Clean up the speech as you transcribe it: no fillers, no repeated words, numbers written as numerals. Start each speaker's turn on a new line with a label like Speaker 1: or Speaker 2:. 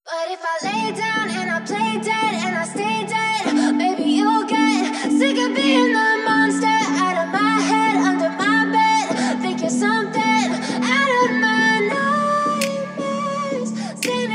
Speaker 1: But if I lay down and I play dead and I stay dead